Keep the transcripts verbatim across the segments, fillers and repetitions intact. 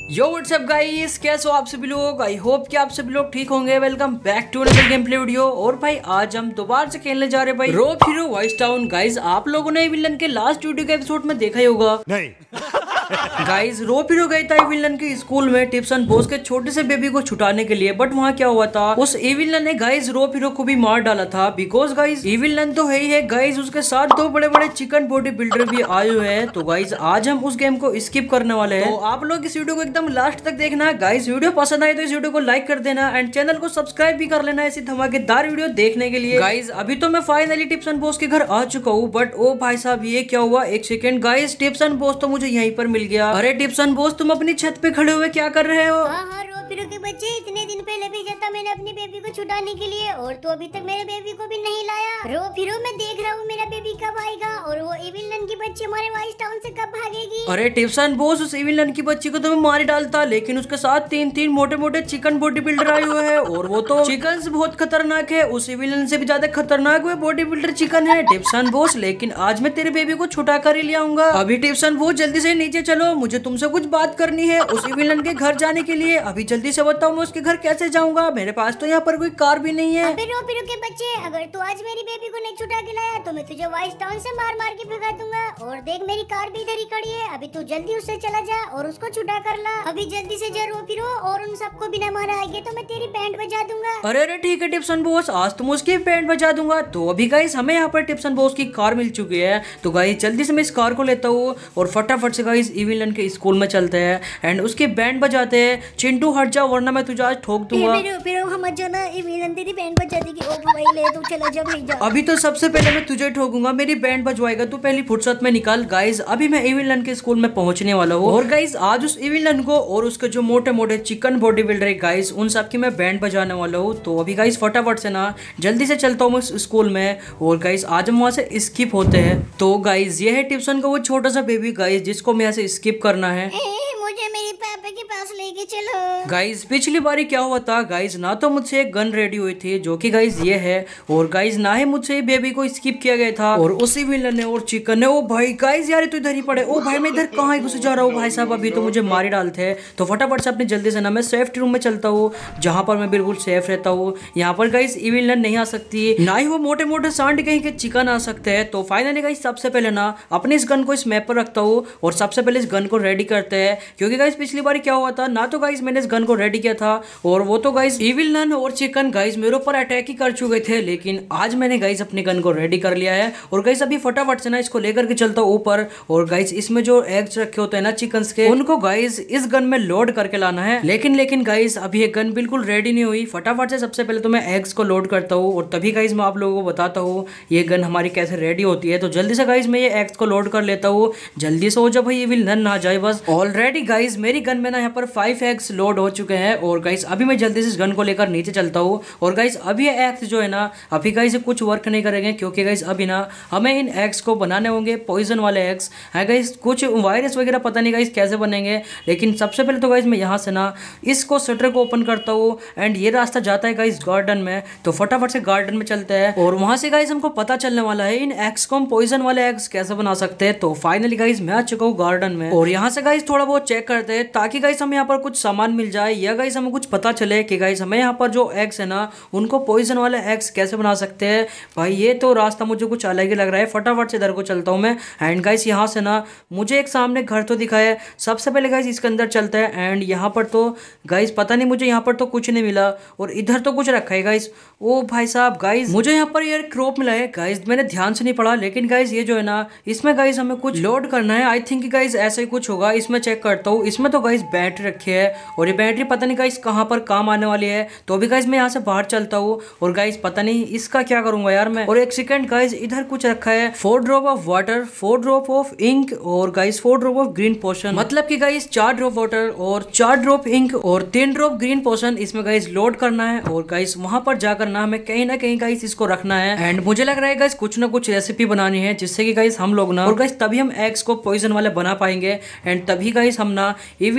यो WhatsApp guys, कैसे हो आप सभी लोग। आई होप कि आप सभी लोग ठीक होंगे। Welcome back to another gameplay video. और भाई आज हम दोबारा से खेलने जा रहे हैं भाई Rope Hero Vice Town. Guys आप लोगों ने विलन के लास्ट वीडियो के एपिसोड में देखा ही होगा। नहीं गाइस रोप हीरो गए था विलन के स्कूल में टिप्सन बॉस के छोटे से बेबी को छुटाने के लिए। बट वहाँ क्या हुआ था, उस विलन ने गाइस रोप हीरो को भी मार डाला था। बिकॉज गाइस विलन तो है ही है गाइस, उसके साथ दो बड़े बड़े चिकन बॉडी बिल्डर भी आए हुए हैं। तो गाइस आज हम उस गेम को स्किप करने वाले हैं। तो आप लोग इस वीडियो को एकदम लास्ट तक देखना। गाइस वीडियो पसंद आए तो इस वीडियो को लाइक कर देना एंड चैनल को सब्सक्राइब भी कर लेना ऐसी धमाकेदार वीडियो देखने के लिए। गाइस अभी तो मैं फाइनली टिप्सन बॉस के घर आ चुका हूँ। बट ओ भाई साहब ये क्या हुआ, एक सेकेंड गाइस, टिप्सन बॉस तो मुझे यहीं पर मिल गया। अरे टिप्सन बॉस तुम अपनी छत पे खड़े हुए क्या कर रहे हो? हाँ हाँ रोप हीरो के बच्चे, इतने दिन पहले भेजा था मैंने अपनी बेबी को छुटाने के लिए और तो अभी तक मेरे बेबी को भी नहीं लाया। रोप हीरो मैं देख रहा हूँ मेरा बेबी कब आएगा और वो इविलन की बच्ची हमारे वाइस टाउन से कब भागेगी। अरे टिप्सन बॉस उस इविलन की बच्ची को तो मैं मार ही डालता, लेकिन उसके साथ तीन तीन मोटे मोटे चिकन बॉडी बिल्डर आए हुए हैं और वो तो चिकन बहुत खतरनाक है। उस इविलन से भी ज्यादा खतरनाक वो बॉडी बिल्डर चिकन है टिप्सन बॉस। लेकिन आज मैं तेरे बेबी को छुटा कर ही ले आऊंगा। अभी टिप्सन बॉस जल्दी से नीचे चलो, मुझे तुमसे कुछ बात करनी है उस विलन के घर जाने के लिए। अभी जल्दी से बताओ मैं उसके घर कैसे जाऊंगा, मेरे पास तो यहाँ पर कोई कार भी नहीं है। अबे रोप हीरो के बच्चे, अगर तू आज मेरी बेबी को नहीं छुटा के लाया तो मैं तुझे वाइस टाउन से मार मार के भगा दूंगा। और देख मेरी कार भी इधर ही खड़ी है, अभी तू जल्दी उससे चला जा और उसको छुटा कर ला। अभी जल्दी से जा रोप हीरो, और उन सबको बिना मारा आएंगे तो मैं तेरी बैंड बजा दूंगा। अरे अरे ठीक है टिप्सन बॉस, आज तुम उसकी बैंड बजा दूंगा। तो अभी गाइस हमें यहाँ पर टिप्सन बॉस की कार मिल चुकी है। तो गाइस जल्दी से मैं इस कार को लेता हूँ और फटाफट से गाइस इविलन के स्कूल में चलते हैं एंड उसकी बैंड बजाते हैं। चिंटू हट जा वरना मैं तुझे आज ठोक दूंगा। हम जाना इविलन तेरी बैंड बजा देगी। ओ भाई ले तू चला जा भाई जा। अभी तो सबसे पहले मैं तुझे ठोकूंगा, मेरी बैंड बजवाएगा तू पहली फुर्सत में निकाल। गाइस अभी मैं इविलन के स्कूल में पहुंचने वाला हूँ और गाइस आज उस इविलन को और उसके जो मोटे मोटे चिकन बॉडी बिल्डर है गाइस उन सब की मैं बैंड बजाने वाला हूँ। तो अभी गाइस फटाफट से ना जल्दी से चलता हूँ स्कूल में और गाइस आज हम वहाँ से स्किप होते हैं। तो गाइस ये है टिप्सन का वो छोटा सा बेबी गाइस जिसको मैं यहाँ से स्किप करना है। मुझे मेरे पापा के पास लेके चलो। गाइस पिछली बारी क्या हुआ था गाइस, ना तो मुझसे एक गन रेडी हुई थी जो कि गाइस ये है, और गाइस ना ही मुझसे बेबी को स्किप किया गया था और उसी विलन ने और चिकन ने। ओ भाई गाइस यार तो इधर ही पड़े। ओ भाई मैं इधर कहाँ घुस जा रहा हूँ भाई साहब, अभी तो मुझे मार ही डालते हैं। तो फटाफट से अपने जल्दी से ना मैं सेफ्टी रूम में चलता हूँ जहाँ पर मैं बिल्कुल सेफ रहता हूँ। यहाँ पर गाइस विलन नहीं आ सकती, ना ही वो मोटे मोटे सांड कहीं के चिकन आ सकते हैं। तो फाइनली गाइस सबसे पहले ना अपने इस गन को इस मैप पर रखता हूँ और सबसे पहले इस गन को रेडी करते हैं। क्योंकि गाइस पिछली बार क्या हुआ था, ना तो गाइस मैंने इस गन को रेडी किया था और वो तो गाइस इविलन और चिकन गाइस मेरे ऊपर अटैक ही कर चुके थे। लेकिन आज मैंने गाइस अपने गन को रेडी कर लिया है और गाइस अभी फटाफट से ना इसको लेकर के चलता हूँ ऊपर। और गाइस इसमें जो एग्स रखे होते हैं ना चिकन्स के, उनको गाइस इस गन में लोड करके लाना है। लेकिन लेकिन गाइस अभी ये गन बिल्कुल रेडी नहीं हुई। फटाफट से सबसे पहले तो मैं एग्स को लोड करता हूँ और तभी गाइस मैं आप लोगों को बताता हूँ ये गन हमारी कैसे रेडी होती है। तो जल्दी से गाइस मैं ये एग्स को लोड कर लेता हूँ। जल्दी से हो जाए भाई ये विलन ना जाए बस। ऑलरेडी गाइस मेरी गन में ना यहाँ पर फाइव एग्स लोड हो चुके हैं और गाइस अभी मैं जल्दी से इस गन को लेकर नीचे चलता हूँ। और गाइस अभी ये एग्स जो है ना अभी गाइस कुछ वर्क नहीं करेंगे क्योंकि गाइस अभी ना हमें इन एग्स को बनाने होंगे पॉइजन वाले एग्स है गाइस। कुछ वायरस वगैरह पता नहीं गाइस कैसे बनेंगे, लेकिन सबसे पहले तो गाइस मैं यहाँ से ना इसको शटर को ओपन करता हूँ एंड ये रास्ता जाता है गाइस गार्डन में। तो फटाफट से गार्डन में चलते हैं और वहां से गाइस हमको पता चलने वाला है इन एग्स को हम पॉइजन वाले एग्स कैसे बना सकते हैं। तो फाइनली गाइस मैं आ चुका हूँ गार्डन में और यहाँ से गाइस थोड़ा बहुत चेक करते हैं ताकि गाइस हमें यहाँ पर कुछ सामान मिल जाए या गाइस हमें कुछ पता चले कि गाइस हमें यहाँ पर जो एग्स है ना उनको पॉइजन वाले एग्स कैसे बना सकते हैं। भाई ये तो रास्ता मुझे कुछ अलग ही लग रहा है। फटाफट से इधर को चलता हूँ मैं एंड गाइस यहाँ से ना मुझे एक सामने घर तो दिखा है। सबसे पहले गाइस इसके अंदर चलता है एंड यहाँ पर तो गाइस पता नहीं मुझे यहाँ पर तो कुछ नहीं मिला और इधर तो कुछ रखा है गाइस। ओ भाई साहब गाइस मुझे यहाँ पर यार क्रॉप मिला है गाइस, मैंने ध्यान से नहीं पढ़ा लेकिन गाइस ये जो है ना इसमें गाइस हमें कुछ लोड करना है। आई थिंक गाइस ऐसा ही कुछ होगा। इसमें चेक करता हूँ, इसमें तो गाइस बैटरी रखी है और ये बैटरी पता नहीं गाइस कहाँ पर काम आने वाली है। तो अभी गाइस मैं यहाँ से बाहर चलता हूँ और गाइस पता नहीं इसका क्या करूंगा यार मैं। और एक सेकंड गाइस इधर कुछ रखा है, four drop of water, four drop of ink और guys four drop of green potion. मतलब कि गाइस चार ड्रॉप वाटर और चार ड्रॉप इंक और तीन ड्रॉप ग्रीन पोशन इसमें गाइस लोड करना है और गाइस वहां पर जाकर ना हमें कहीं ना कहीं गाइस इसको रखना है। एंड मुझे लग रहा है गाइस कुछ ना कुछ रेसिपी बनानी है जिससे कि गाइस हम लोग ना और गाइस तभी हम एग्स को पॉइजन वाले बना पाएंगे एंड तभी गाइस हम ना इविलन को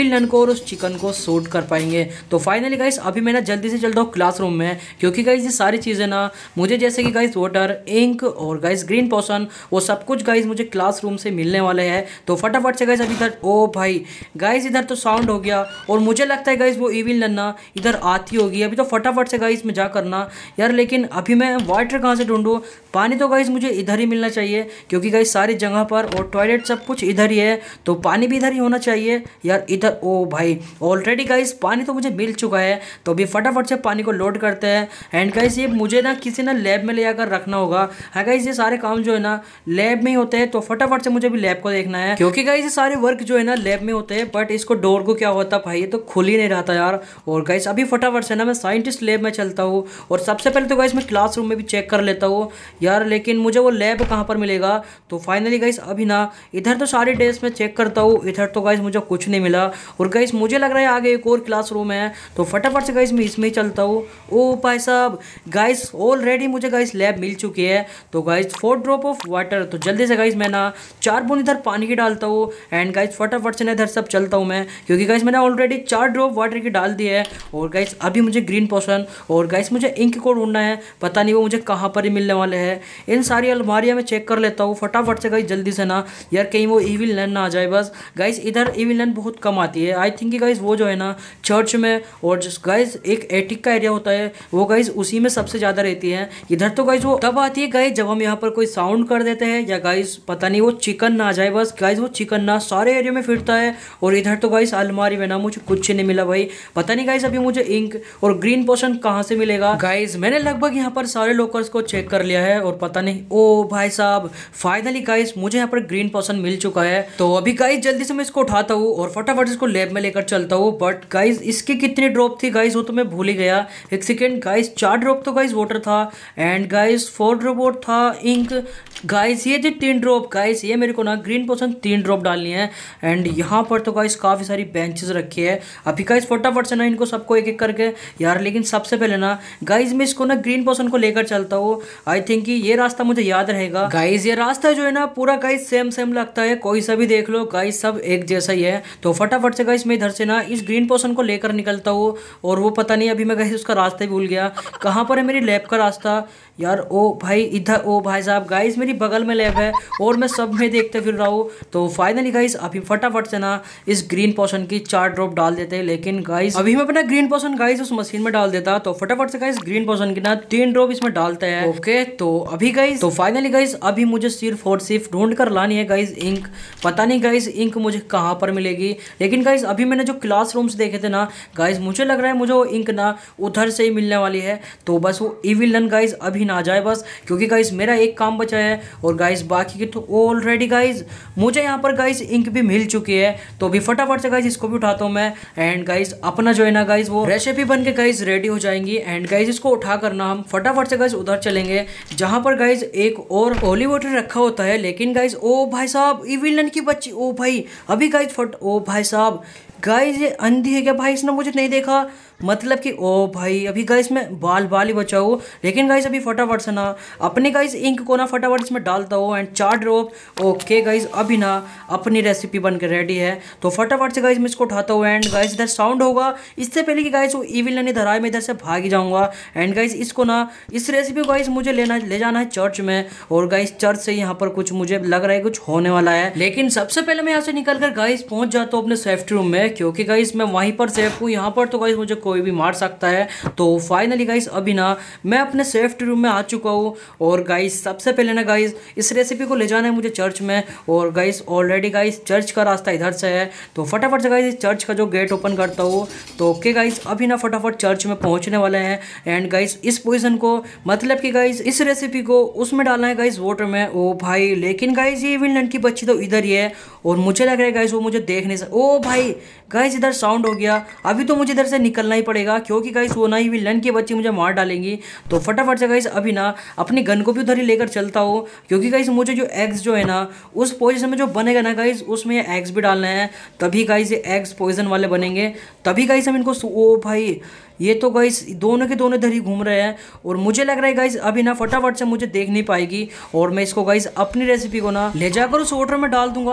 और उस चिकन को शूट कर पाएंगे। तो फाइनली गाइस अभी मैं ना जल्दी से चलता हूँ क्लासरूम में, क्योंकि गाइस ये सारी चीज़ें ना मुझे जैसे कि गाइस वाटर, इंक और गाइस ग्रीन पोशन वो सब कुछ गाइस मुझे क्लासरूम से मिलने वाले हैं। तो फटाफट से गाइस अभी इधर, ओ भाई गाइस इधर तो साउंड हो गया और मुझे लगता है गाइस वो इविल नन्ना इधर आती होगी। अभी तो फटाफट से गाइस मैं जा करना यार, लेकिन अभी मैं वाटर कहाँ से ढूंढूं? पानी तो गाइस मुझे इधर ही मिलना चाहिए, क्योंकि गाइस सारी जगह पर और टॉयलेट सब कुछ इधर ही है, तो पानी भी इधर ही होना चाहिए यार। इधर ओ भाई ऑलरेडी गाइस पानी तो मुझे मिल चुका है, तो अभी फटाफट से पानी को लोड करते हैं। एंड गाइस ये मुझे ना किसी ना लैब में ले जाकर रखना होगा। हाँ गाइस ये सारे काम जो है ना लैब में ही होते हैं, तो फटाफट से मुझे भी लैब को देखना है, क्योंकि गाइस ये सारे वर्क जो है ना लैब में होते हैं। बट इसको डोर को क्या होता भाई, ये तो खुल ही नहीं रहा था यार। और गाइस अभी फटाफट से ना मैं साइंटिस्ट लैब में चलता हूँ, और सबसे पहले तो गाइस मैं क्लासरूम में भी चेक कर लेता हूँ यार, लेकिन मुझे वो लैब कहाँ पर मिलेगा। तो फाइनली गाइस अभी ना इधर तो सारी डेस्क में चेक करता हूँ, इधर तो गाइस मुझे कुछ नहीं मिला। और गाइस मुझे लग रहा है आगे एक और क्लासरूम है, तो फटाफट से गाइस मैं इसमें ही चलता हूँ। ओ भाई साहब गाइस ऑलरेडी मुझे गाइस लैब मिल चुकी है। तो guys four drop of water, तो जल्दी से गाइस मैं ना चार बूंद इधर पानी की डालता हूँ। एंड गाइस फटाफट से ना इधर सब चलता हूँ मैं, क्योंकि गाइस मैंने ऑलरेडी चार ड्रॉप वाटर की डाल दी है। और गाइस अभी मुझे ग्रीन पोशन और गाइस मुझे इंक को ढूंढना है, पता नहीं वो मुझे कहाँ पर ही मिलने वाले हैं। इन सारी अलमारियाँ में चेक कर लेता हूँ फटाफट से गाइस जल्दी से ना यार, कहीं वो इविल नन ना आ जाए बस। गाइस इधर इविल नन बहुत कम आती है, आई थिंक गाइस वो जो है ना चर्च में, और गाइस एक एटिक का एरिया होता है वो गाइस उसी में सबसे ज़्यादा रहती है। इधर तो गाइस वो तब आती है गाइस जब हम यहाँ पर कोई साउंड कर देते हैं, या गाइस पता नहीं वो चिकन ना आ जाए बस। गाइस वो चिकन ना सारे एरिया में फिरता है। और इधर तो गाइस अलमारी में ना मुझे कुछ नहीं मिला भाई, पता नहीं गाइस अभी मुझे इंक और ग्रीन पोशन कहाँ से मिलेगा। गाइस मैंने लगभग यहाँ पर सारे लॉकर्स को चेक कर लिया है, और पता नहीं, ओ भाई साहब फाइनली गाइस मुझे यहाँ पर ग्रीन पोशन मिल चुका है। तो अभी गाइस जल्दी से मैं इसको उठाता हूँ और फटाफट इसको लैब में लेकर चलता हूँ। बट गाइस इसकी कितनी ड्रॉप थी गाइस वो तो मैं भूल ही गया। एक सेकेंड गाइस, चार ड्रॉप तो गाइस वाटर था, एंड गाइस फोर ड्रॉप और था इंक। गाइस ये थी तीन ड्रॉप। गाइस ये मेरे को ना ग्रीन पोशन तीन ड्रॉप डालनी है। एंड यहाँ पर तो गाइस काफ़ी सारी बेंचेस रखी है। अभी गाइस फटाफट से ना इनको सबको एक एक करके यार, लेकिन सबसे पहले ना गाइस मैं इसको ना ग्रीन पोशन को लेकर चलता हूँ। आई थिंक कि ये रास्ता मुझे याद रहेगा। गाइस ये रास्ता जो है ना पूरा गाइस सेम सेम लगता है, कोई सा भी देख लो गाइस सब एक जैसा ही है। तो फटाफट से गाइस मैं इधर से ना इस ग्रीन पोशन को लेकर निकलता हूँ। और वो पता नहीं अभी मैं गाइस उसका रास्ता ही भूल गया, कहाँ पर है मेरी लैब का रास्ता यार। ओ भाई इधर, ओ भाई साहब गाइस मेरी बगल में लैब है और मैं सब में देखते फिर रहा हूँ। तो फाइनली गाइस अभी फटाफट से ना इस ग्रीन पोशन की चार ड्रॉप डाल देते हैं, लेकिन गाइस अभी मैं अपना ग्रीन पोशन गाइस उस मशीन में डाल देता। तो फटाफट से गाइस ग्रीन पोशन की ना तीन ड्रॉप इसमें डालते हैं। ओके तो अभी गाइस, तो फाइनली गाइस अभी मुझे सिर्फ और सिर्फ ढूंढ कर लानी है गाइस इंक। पता नहीं गाइस इंक मुझे कहाँ पर मिलेगी, लेकिन गाइस अभी मैंने जो क्लासरूम्स देखे थे ना गाइस मुझे लग रहा है मुझे वो इंक ना उधर से ही मिलने वाली है। तो बस वो इविल नन गाइस अभी ना जाए बस, क्योंकि गाइस मेरा एक काम बचा है। और गाइस बाकी की तो ऑलरेडी गाइस मुझे यहाँ पर गाइस इंक भी मिल चुकी है। तो अभी फटाफट से गाइस इसको भी उठाता हूँ मैं। एंड गाइस अपना जो है ना गाइस वो रेसिपी बन के गाइस रेडी हो जाएंगी। एंड गाइस इसको उठा करना हम फटाफट से गाइस उधर चलेंगे जहाँ पर गाइस एक और होली वाटर रखा होता है। लेकिन गाइस ओ भाई साहब इविल नन की बच्ची, ओ भाई अभी गाइस फट, ओ भाई साहब गाइस ये अंधी है क्या भाई, इसने मुझे नहीं देखा, मतलब कि ओ भाई अभी गाइस मैं बाल बाल ही बचाऊँ। लेकिन गाइस अभी फटाफट से ना अपनी गाइस इंक को ना फटाफट इसमें डालता हूँ। एंड चार ड्रॉप ओके गाइस अभी ना अपनी रेसिपी बन के रेडी है। तो फटाफट से गाइस मैं इसको उठाता हूँ। एंड गाइस इधर साउंड होगा, इससे पहले कि गाइस वो इविल नन इधर आए मैं इधर से भाग ही जाऊँगा। एंड गाइस इसको ना इस रेसिपी को गाइस मुझे लेना ले जाना है चर्च में, और गाइस चर्च से यहाँ पर कुछ मुझे लग रहा है कुछ होने वाला है। लेकिन सबसे पहले मैं यहाँ से निकल कर गाइस पहुँच जाता हूँ अपने सेफ्टी रूम में, क्योंकि गाइस मैं वहीं पर सेफ हूँ। यहाँ पर तो गाइस मुझे कोई भी मार सकता है। तो फाइनली गाइस अभी ना मैं अपने सेफ्टी रूम में आ चुका हूँ। और गाइस सबसे पहले ना गाइस इस रेसिपी को ले जाना है मुझे चर्च में। और गाइस ऑलरेडी गाइस चर्च का रास्ता इधर से है। तो फटाफट से गाइस चर्च का जो गेट ओपन करता हूँ। तो ओके गाइस अभी ना फटाफट चर्च में पहुँचने वाले हैं। एंड गाइस इस पोजीशन को मतलब कि गाइस इस रेसिपी को उसमें डालना है गाइस वाटर में। ओ भाई लेकिन गाइस ये इविल नन की बच्ची तो इधर ही है, और मुझे लग रहा है गाइस वो मुझे देख नहीं सकता। ओ भाई गाइस इधर साउंड हो गया, अभी तो मुझे इधर से निकलना ही पड़ेगा, क्योंकि गाइस वो ना इविल नन की बच्ची मुझे मार डालेंगी। तो फटाफट से गाइस अभी ना अपनी गन को भी उधर ही लेकर चलता हूँ, क्योंकि गाइस मुझे जो एग्स जो है ना उस पोजीशन में जो बनेगा ना गाइस उसमें एग्स भी डालना है, तभी गाइस ये एग्स पॉइजन वाले बनेंगे, तभी गाइस हम इनको। ओ भाई ये तो गाइस दोनों के दोनों इधर ही घूम रहे हैं, और मुझे लग रहा है गाइस अभी ना फटाफट से मुझे देख नहीं पाएगी, और मैं इसको गाइस अपनी रेसिपी को ना ले जाकर उस वाटर में डाल दूंगा। लेकिन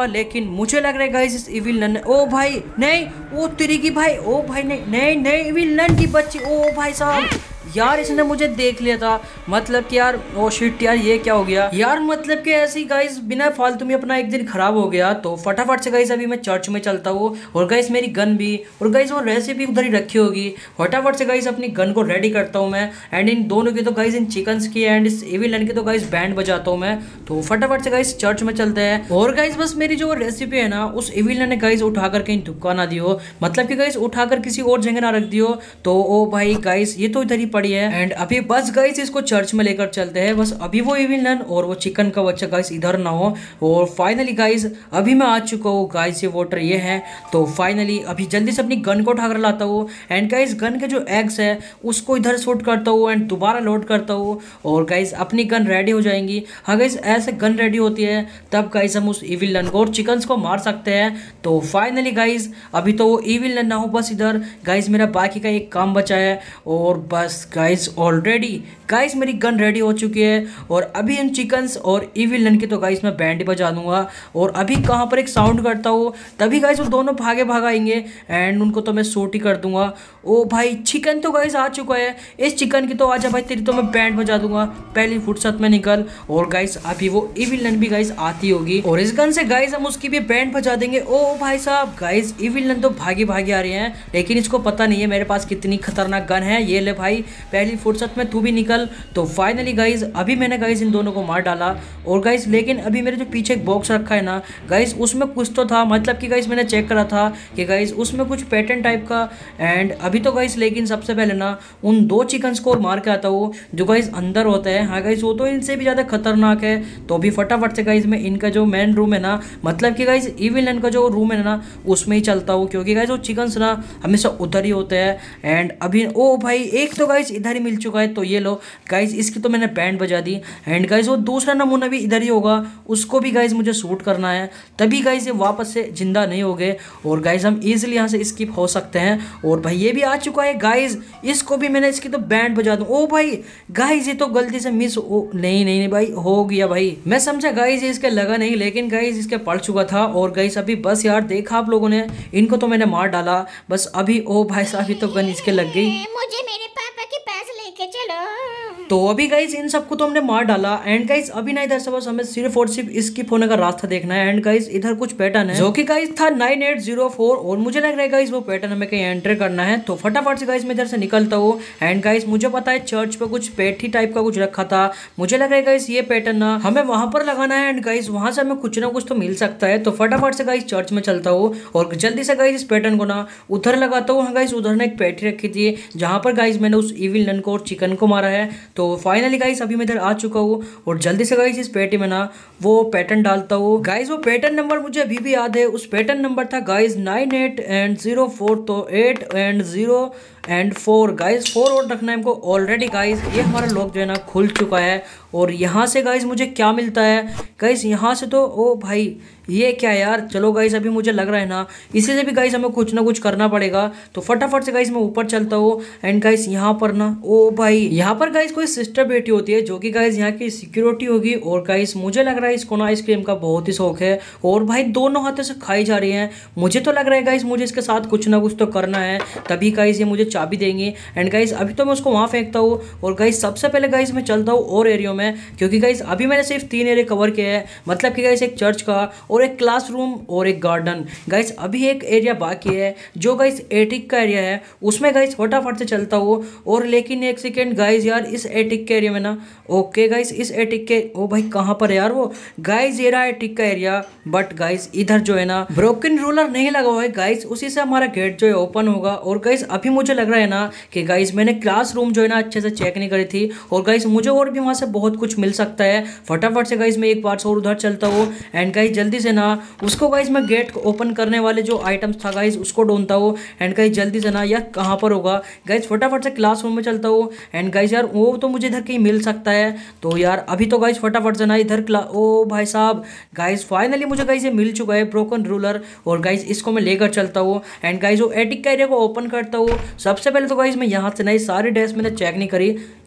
लेकिन मुझे लग रहा है गाइस इस इविल नन, ओ भाई नहीं, ओ तेरी की भाई, ओ भाई नहीं नहीं नहीं इविल नन की बच्ची, ओ भाई साहब यार इसने मुझे देख लिया था, मतलब कि यार ओ शिट यार ये क्या हो गया यार, मतलब कि ऐसे ही गाइस बिना फालतू में अपना एक दिन खराब हो गया। तो फटाफट से गाइस अभी मैं चर्च में चलता हूँ और गाइस मेरी गन भी और गाइस वो रेसिपी उधर ही रखी होगी। फटाफट से गाइस अपनी गन को रेडी करता हूँ मैं एंड इन दोनों की तो गाइस इन चिकन्स की एंड इस इविल नन की तो गाइस बैंड बजाता हूँ मैं। तो फटाफट से गाइस चर्च में चलते हैं और गाइस बस मेरी जो रेसिपी है ना उस इविल नन ने गाइस उठाकर कहीं धुक्का ना दियो, मतलब कि गाइस उठाकर किसी और जगह ना रख दियो। तो ओ भाई गाइस ये तो इधर ही पड़ी है एंड अभी बस गाइस इसको चर्च में लेकर चलते हैं, बस अभी वो इविल नन और वो चिकन का बच्चा गाइस इधर ना हो। और फाइनली गाइस अभी मैं आ चुका हूँ गाइस, ये वाटर ये है। तो फाइनली अभी जल्दी से अपनी गन को उठाकर लाता हूँ एंड गाइस गन के जो एग्स है उसको इधर शूट करता हूँ एंड दोबारा लोड करता हूँ और गाइस अपनी गन रेडी हो जाएंगी। हाँ गाइस ऐसे गन रेडी होती है तब गाइस हम उस इविल नन को और चिकन्स को मार सकते हैं। तो फाइनली गाइस अभी तो वो इविल नन ना हो, बस इधर गाइस मेरा बाकी का एक काम बचा है और बस गाइस ऑलरेडी गाइस मेरी गन रेडी हो चुकी है और अभी इन चिकन्स और इविल नन की तो गाइस मैं बैंड बजा दूंगा और अभी कहाँ पर एक साउंड करता हूँ तभी गाइस वो दोनों भागे भाग आएंगे एंड उनको तो मैं शूट ही कर दूंगा। ओ भाई चिकन तो गाइस आ चुका है, इस चिकन की तो आजा भाई तेरी तो मैं बैंड बजा दूंगा, पहली फुर्सत में निकल। और गाइस अभी वो इविल नन भी गाइस आती होगी और इस गन से गाइस हम उसकी भी बैंड बजा देंगे। ओ भाई साहब गाइस इविल नन तो भागी भागी आ रही है लेकिन इसको पता नहीं है मेरे पास कितनी खतरनाक गन है। ये ले भाई पहली फुर्सत में तू भी निकल। तो फाइनली गाइस अभी मैंने गाइस इन दोनों को मार डाला और गाइस लेकिन अभी मेरे जो पीछे एक बॉक्स रखा है ना गाइस उसमें कुछ तो था, मतलब कि गाइस मैंने चेक करा था कि गाइस उसमें कुछ पैटर्न टाइप का एंड अभी तो गाइस लेकिन सबसे पहले ना उन दो चिकन्स को मार के आता हूँ जो गाइस अंदर होते हैं। हाँ गाइस वो तो इनसे भी ज़्यादा खतरनाक है। तो अभी फटाफट से गाइस मैं इनका जो मेन रूम है ना, मतलब कि गाइस इविल नन का जो रूम है ना उसमें ही चलता हूँ क्योंकि गाइस वो चिकन्स ना हमेशा उधर ही होते हैं। एंड अभी ओ भाई एक तो गाइस इधर ही मिल चुका है, तो ये लो गाइस इसकी तो मैंने बैंड बजा दी एंड गाइस वो दूसरा नमूना भी इधर ही होगा, उसको भी गाइस मुझे शूट करना है तभी गाइस ये वापस से जिंदा नहीं हो गए और गाइस हम इजीली यहाँ से स्किप हो सकते हैं। और भाई ये भी आ चुका है गाइस, इसको भी मैंने इसकी तो बैंड बजा दूं। ओ भाई गाइस ये तो गलती से मिस ओ नहीं नहीं नहीं भाई हो गया भाई, मैं समझा गाइस ये इसके लगा नहीं लेकिन गाइस इसके पड़ चुका था। और गाइस अभी बस यार देखा आप लोगों ने, इनको तो मैंने मार डाला बस अभी ओ भाई साहब अभी तो गन इसके लग गई। मुझे मेरे पापा के पास लेके चलो। तो अभी गाइस इन सबको तो हमने मार डाला एंड गाइस अभी ना इधर से बस हमें सिर्फ और सिर्फ स्किप होने का रास्ता देखना है। एंड गाइस इधर कुछ पैटर्न है जो कि गाइस था नाइन एट जीरो फोर और मुझे लग रहा है गाइस वो पैटर्न हमें कहीं एंटर करना है। तो फटाफट से गाइस मैं इधर से निकलता हूँ एंड गाइस मुझे पता है चर्च पे कुछ पेठी टाइप का कुछ रखा था, मुझे लग रहा है गाइस ये पैटर्न ना हमें वहां पर लगाना है एंड गाइस वहां से हमें कुछ ना कुछ तो मिल सकता है। तो फटाफट से गाइस चर्च में चलता हूँ और जल्दी से गाइस इस पैटर्न को ना उधर लगाता हूँ। हाँ गाइस उधर ना एक पेठी रखी थी जहां पर गाइस मैंने उस इविल नन को और चिकन को मारा है। तो फाइनली गाइस अभी मैं इधर आ चुका हूँ और जल्दी से गाइस इस पेटी में ना वो पैटर्न डालता हूँ। गाइस वो पैटर्न नंबर मुझे अभी भी याद है, उस पैटर्न नंबर था guys nine eight and zero four, तो eight and zero and four guys four और रखना है हमको। ऑलरेडी गाइस ये हमारा लॉक जो है ना खुल चुका है और यहाँ से गाइस मुझे क्या मिलता है गाइस, यहाँ से तो ओ भाई ये क्या यार, चलो गाइस अभी मुझे लग रहा है ना इसी से भी गाइस हमें कुछ ना कुछ करना पड़ेगा। तो फटाफट से गाइस मैं ऊपर चलता हूँ एंड गाइस यहाँ पर ना ओ भाई यहाँ पर गाइस कोई सिस्टर बैठी होती है जो कि गाइस यहाँ की सिक्योरिटी होगी और गाइस मुझे लग रहा है इसको ना आइसक्रीम का बहुत ही शौक है और भाई दोनों हाथों से खाई जा रही है। मुझे तो लग रहा है गाइस मुझे इसके साथ कुछ ना कुछ तो करना है तभी गाइस ये मुझे चाबी देंगे। एंड गाइस अभी तो मैं उसको वहाँ फेंकता हूँ और गाइस सबसे पहले गाइस मैं चलता हूँ और एरियो में क्योंकि गाइस अभी मैंने सिर्फ तीन एरिया कवर किया है, मतलब कि गाइस एक चर्च का और एक क्लासरूम और एक गार्डन। गाइस अभी एक एरिया बाकी है जो गाइस एटिक का एरिया है, उसमें गाइस फटाफट से चलता हूँ। और लेकिन एक सेकेंड गाइस यार इस एटिक के एरिया में ना ओके गाइस इस एटिक के ओ भाई कहाँ पर है यार वो गाइस ये रहा एटिक का एरिया, बट गाइस इधर जो है ना ब्रोकन रूलर नहीं लगा हुआ है गाइस, उसी से हमारा गेट जो है ओपन होगा। और गाइस अभी मुझे लग रहा है ना कि गाइस मैंने क्लासरूम जो है ना अच्छे से चेक नहीं करी थी और गाइस मुझे और भी वहाँ से बहुत कुछ मिल सकता है। फटाफट से गाइस मैं एक बार से और उधर चलता हूँ एंड गाइस जल्दी से ना उसको गाइस मैं गेट को ओपन करने वाले जो आइटम्स था गाइस उसको ढूंढता हूँ एंड गाइस जल्दी से ना यार कहाँ पर होगा गाइस फटाफट से क्लासरूम में चलता हूँ एंड गाइस यार वो तो मुझे इधर कहीं मिल सकता है। तो यार अभी तो गाइस फटाफट से ना इधर क्ला ओ भाई साहब गाइस फाइनली मुझे गाइस ये मिल चुका है ब्रोकन रूलर और गाइस इसको मैं लेकर चलता हूँ एंड गाइस वो एटिक का एरिया को ओपन करता हूँ। सबसे पहले तो गाइस मैं यहाँ से ना सारी ड्रेस मैंने चेक नहीं करी,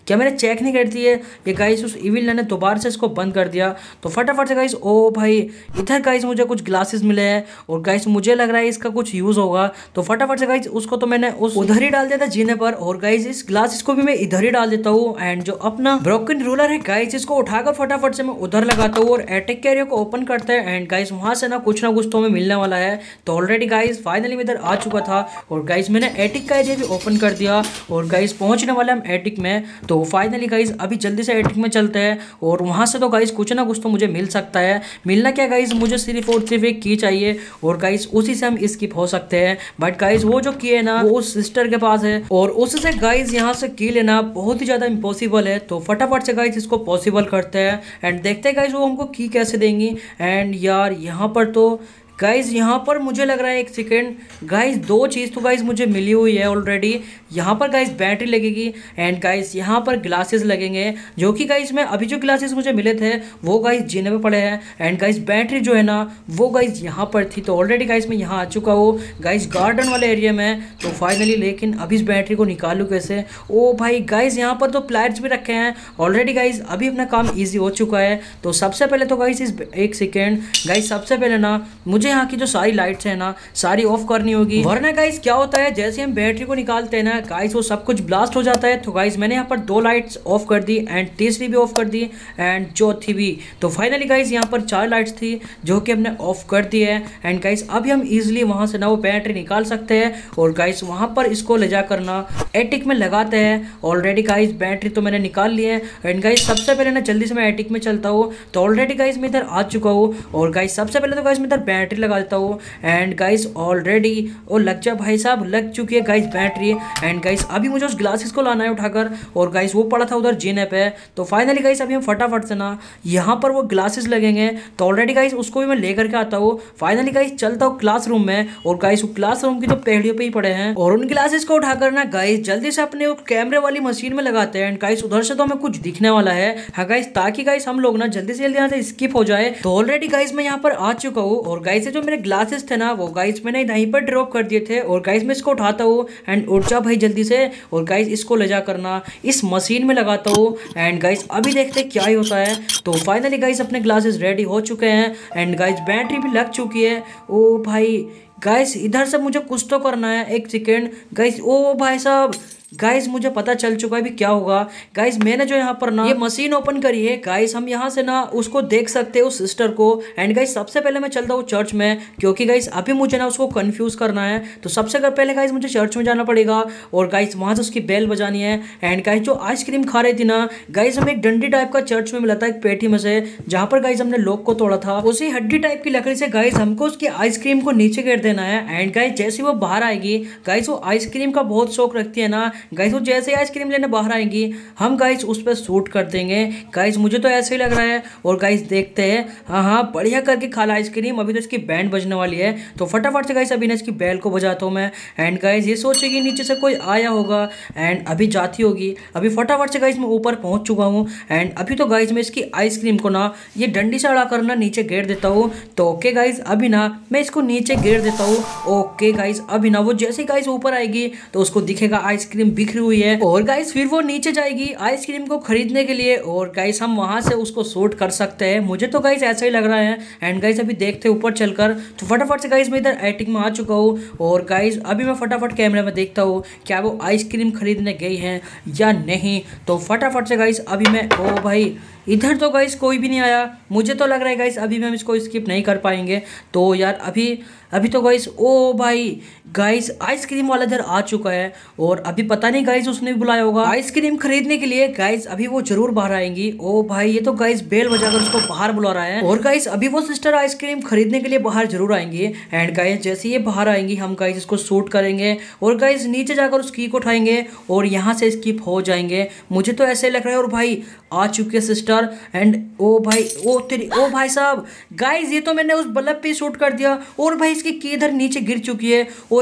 क्या मैंने चेक नहीं कर दी है? ये गाइस उस इविल ने दोबारा से इसको बंद कर दिया। तो फटाफट से गाइस, ओ भाई इधर गाइस मुझे कुछ ग्लासेस मिले हैं और गाइस मुझे लग रहा है इसका कुछ यूज होगा। तो फटाफट से गाइस उसको तो मैंने उस उधर ही डाल दिया था जीने पर, और गाइस इस ग्लासेस को भी मैं इधर ही डाल देता हूँ। एंड जो अपना ब्रोकन रूलर है गाइस, इसको उठाकर फटाफट से मैं उधर लगाता हूँ और एटेक कैरियर को ओपन करते हैं। एंड गाइस वहां से ना कुछ ना कुछ तो हमें मिलने वाला है। तो ऑलरेडी गाइस फाइनली मैं इधर आ चुका था और गाइस मैंने एटिक का एरिया भी ओपन कर दिया और गाइस पहुंचने वाला हम एटिक में। तो फाइनली गाइस अभी जल्दी से एटिक में चलते हैं और वहां से तो गाइस कुछ ना कुछ तो मुझे मिल सकता है। मिलना क्या गाइस, मुझे सिर्फ और सिर्फ एक की चाहिए और गाइस उसी से हम स्किप हो सकते हैं। बट गाइस वो जो की है ना वो उस सिस्टर के पास है और उससे गाइस यहाँ से की लेना बहुत ही ज्यादा इम्पॉसिबल है। तो फटाफट से गाइस इसको पॉसिबल करते हैं एंड देखते हैं गाइस वो हमको की कैसे देंगी। एंड यार यहाँ पर तो गाइज यहाँ पर मुझे लग रहा है, एक सेकेंड गाइज, दो चीज़ तो गाइज मुझे मिली हुई है ऑलरेडी। यहाँ पर गाइज बैटरी लगेगी एंड गाइज यहाँ पर ग्लासेस लगेंगे, जो कि गाइज मैं अभी जो ग्लासेस मुझे मिले थे वो गाइज जीने में पड़े हैं। एंड गाइज बैटरी जो है ना वो गाइज यहाँ पर थी। तो ऑलरेडी गाइज मैं यहाँ आ चुका हूँ गाइज गार्डन वाले एरिया में। तो फाइनली लेकिन अभी इस बैटरी को निकालूँ कैसे? ओ भाई गाइज यहाँ पर तो प्लायर्स भी रखे हैं ऑलरेडी। गाइज अभी अपना काम ईजी हो चुका है। तो सबसे पहले तो गाइज इस एक सेकेंड गाइज सबसे पहले ना मुझे यहाँ की जो सारी लाइट्स है ना सारी ऑफ करनी होगी, वरना गाइस क्या होता है जैसे हम बैटरी को निकालते हैं ना गाइस वो सब कुछ ब्लास्ट हो जाता है। तो गाइस मैंने यहाँ पर दो लाइट्स ऑफ कर दी एंड तीसरी भी ऑफ कर दी एंड चौथी भी। तो फाइनली गाइस यहाँ पर चार लाइट्स थी जो कि हमने ऑफ कर दी है। एंड गाइस अभी हम इजिली वहां से ना वो बैटरी निकाल सकते हैं और गाइस वहां पर इसको ले जाकर ना एटिक में लगाते हैं। ऑलरेडी गाइस बैटरी तो मैंने निकाल ली है एंड गाइस सबसे पहले ना जल्दी से मैं एटिक में चलता हूँ। तो ऑलरेडी गाइस मैं इधर आ चुका हूँ और गाइस सबसे पहले तो गाइस मैं इधर बैटरी लगा देता हूँ। एंड गाइस ऑलरेडी ओ लग जा भाई साहब, लग चुकी है गाइस बैटरी। एंड गाइस अभी मुझे उस ग्लासेस को लाना है उठाकर और गाइस वो पड़ा था उधर जीने पे। तो फाइनली गाइस अभी हम फटाफट से ना यहाँ पर वो ग्लासेस लगेंगे। तो ऑलरेडी गाइस उसको भी मैं लेकर के आता हूँ। फाइनली गाइस चलता हूँ क्लासरूम में और गाइस वो क्लासरूम की तो पेड़ियों पे ही पड़े हैं और उन ग्लासेस को उठाकर ना गाइस जल्दी से अपने कैमरे वाली मशीन में लगाते हैं। एंड गाइस उधर से तो हमें कुछ दिखने वाला है हाँ गाइस, ताकि गाइस हम लोग ना जल्दी से जल्दी यहाँ से स्किप हो जाए। तो ऑलरेडी गाइस मैं यहाँ पर आ चुका हूँ और गाइस जो मेरे ग्लासेस थे ना वो गाइस मैंने यहीं पर ड्रॉप कर दिए थे और गाइस मैं इसको उठाता हूँ एंड उठ जा भाई जल्दी से और गाइस इसको ले जा करना इस मशीन में लगाता हूँ। एंड गाइस अभी देखते क्या ही होता है। तो फाइनली गाइस अपने ग्लासेस रेडी हो चुके हैं एंड गाइस बैटरी भी लग चुकी है। ओ भाई गाइस इधर से मुझे कुछ तो करना है, एक सेकेंड गाइस। ओ भाई साहब गाइस मुझे पता चल चुका है अभी क्या होगा। गाइस मैंने जो यहाँ पर ना ये मशीन ओपन करी है गाइस, हम यहाँ से ना उसको देख सकते हैं उस सिस्टर को। एंड गाइस सबसे पहले मैं चलता हूँ चर्च में, क्योंकि गाइस अभी मुझे ना उसको कंफ्यूज करना है। तो सबसे पहले गाइस मुझे चर्च में जाना पड़ेगा और गाइस वहाँ से उसकी बेल बजानी है। एंड गाइस जो आइसक्रीम खा रही थी ना गाइस, हमें एक डंडी टाइप का चर्च में मिला था एक पेटी में से, जहाँ पर गाइस हमने लॉक को तोड़ा था। उसी हड्डी टाइप की लकड़ी से गाइस हमको उसकी आइसक्रीम को नीचे गिर देना है। एंड गाइस जैसे वो बाहर आएगी गाइस, वो आइसक्रीम का बहुत शौक रखती है ना गाइस, वो जैसे आइसक्रीम लेने बाहर आएंगी हम गाइस उस पर शूट कर देंगे। गाइस मुझे तो ऐसे ही लग रहा है और गाइस देखते हैं। हाँ हाँ बढ़िया करके खा ला आइसक्रीम, अभी तो इसकी बैंड बजने वाली है। तो फटाफट से गाइस अभी ना इसकी बैल को बजाता हूँ मैं। एंड गाइस ये सोचेगी नीचे से कोई आया होगा एंड अभी जाती होगी। अभी फटाफट से गाइस मैं ऊपर पहुंच चुका हूँ एंड अभी तो गाइस मैं इसकी आइसक्रीम को ना ये डंडी से अड़ा कर ना नीचे गिर देता हूँ। तो ओके गाइस अभी ना मैं इसको नीचे गिर देता हूँ। ओके गाइस अभी ना वो जैसे गाइस ऊपर आएगी तो उसको दिखेगा आइसक्रीम बिखरी हुई है और गाइस फिर वो नीचे जाएगी आइसक्रीम को खरीदने के लिए और गाइस हम वहां से उसको शूट कर सकते हैं। मुझे तो गाइस ऐसा ही लग रहा है। एंड गाइस अभी देखते हैं ऊपर चलकर। तो फटाफट से गाइस मैं इधर एटिक में आ चुका हूँ और गाइस अभी मैं फटाफट कैमरे में देखता हूँ क्या वो आइसक्रीम खरीदने गई हैं या नहीं। तो फटाफट से गाइस अभी मैं, ओ भाई इधर तो गाइस कोई भी नहीं आया। मुझे तो लग रहा है गाइस अभी हम इसको स्किप नहीं कर पाएंगे। तो यार अभी अभी तो गाइस, ओ भाई गाइस आइसक्रीम वाला इधर आ चुका है और अभी पता नहीं गाइस उसने भी बुलाया होगा आइसक्रीम खरीदने के लिए। गाइस अभी वो जरूर बाहर आएंगी। ओ भाई ये तो गाइस बेल बजाकर उसको बाहर बुला रहा है और गाइस अभी वो सिस्टर आइसक्रीम खरीदने के लिए बाहर जरूर आएंगी। एंड गाइस जैसे ये बाहर आएंगी हम गाइस इसको शूट करेंगे और गाइस नीचे जाकर उस की को उठाएंगे और यहाँ से स्किप हो जाएंगे। मुझे तो ऐसे लग रहा है। और भाई आ चुकी है सिस्टर एंड ओ भाई ओ तेरी ओ भाई साहब गाइस ये तो मैंने उस बल्ब पे शूट कर दिया और भाई इसकी की इधर नीचे गिर चुकी है और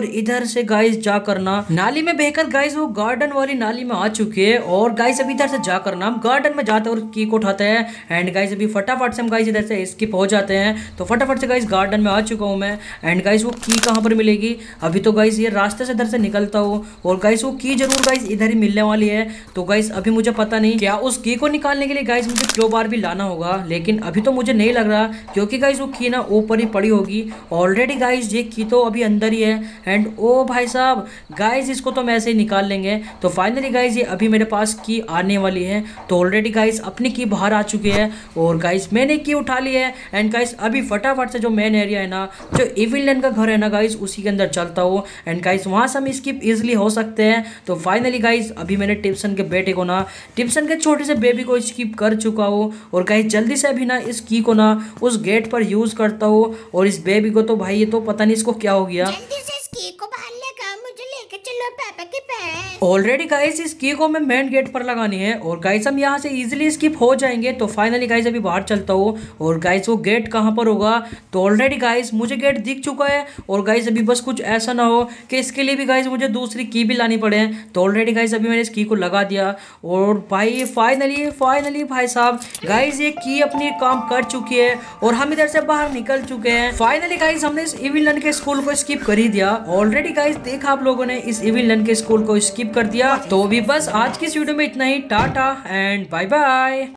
और इधर से गाइस जा करना नाली में बहकर गाइस वो गार्डन वाली नाली में आ चुके हैं। और गाइस अभी इधर से जा करना हम गार्डन में जाते हैं और की को उठाते हैं। एंड गाइस अभी फटाफट से हम गाइस इधर से स्किप हो जाते हैं। तो फटाफट से गाइस गार्डन में आ चुका हूँ मैं। एंड गाइस वो की कहाँ पर मिलेगी? अभी तो गाइस ये रास्ते से इधर से निकलता हूँ और गाइस वो की जरूर गाइस इधर ही मिलने वाली है। तो गाइस अभी मुझे पता नहीं क्या उस की को निकालने के लिए गाइस मुझे क्लो बार भी लाना होगा, लेकिन अभी तो मुझे नहीं लग रहा क्योंकि गाइस वो की ना ऊपर ही पड़ी होगी ऑलरेडी। गाइस ये की तो अभी अंदर ही है। एंड ओ भाई साहब गाइस इसको तो हम ऐसे ही निकाल लेंगे। तो फाइनली गाइस ये अभी मेरे पास की आने वाली है। तो ऑलरेडी गाइस अपनी की बाहर आ चुकी है और गाइस मैंने की उठा ली है। एंड गाइस अभी फटाफट से जो मेन एरिया है ना, जो इविलन का घर है ना गाइस, उसी के अंदर चलता हूँ। एंड गाइस वहां से हम स्किप इजिली हो सकते हैं। तो फाइनली गाइस अभी मैंने टिप्सन के बेटे को ना, टिप्सन के छोटे से बेबी को स्किप कर चुका हूँ। और गाइस जल्दी से अभी ना इस की को ना उस गेट पर यूज करता हूँ। और इस बेबी को तो भाई ये तो पता नहीं इसको क्या हो गया। जल्दी से इस की को बाहर लेकर मुझे लेकर चलो पापा के पास। ऑलरेडी गाइस इस की को मैं मेन गेट पर लगानी है और गाइस हम यहाँ से इजीली स्किप हो जाएंगे। तो फाइनली गाइस अभी बाहर चलता हूँ और गाइस वो गेट कहाँ पर होगा? तो ऑलरेडी गाइस मुझे गेट दिख चुका है। और गाइस अभी बस कुछ ऐसा ना हो कि इसके लिए भी गाइस मुझे दूसरी की भी लानी पड़े। तो ऑलरेडी गाइस अभी मैंने इस की को लगा दिया और भाई फाइनली फाइनली भाई साहब गाइस ये की अपनी काम कर चुकी है और हम इधर से बाहर निकल चुके हैं। फाइनली गाइस हमने इस इविलन के स्कूल को स्किप कर ही दिया। ऑलरेडी गाइस देखा आप लोगों ने इस इविलन के स्कूल को स्किप कर दिया। तो भी बस आज की इस वीडियो में इतना ही। Tata and bye bye.